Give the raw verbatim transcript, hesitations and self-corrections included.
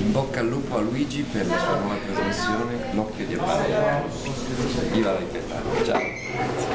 In bocca al lupo a Luigi per la sua nuova trasmissione L'occhio di Apollo. Viva la libertà, ciao!